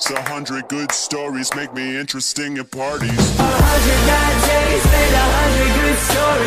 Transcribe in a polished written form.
100 good stories make me interesting at parties. 100 bad days made 100 good stories.